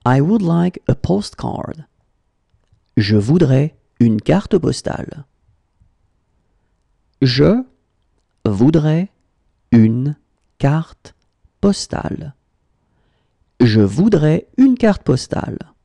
I would like a postcard. Je voudrais une carte postale. Je voudrais une carte postale. Je voudrais une carte postale.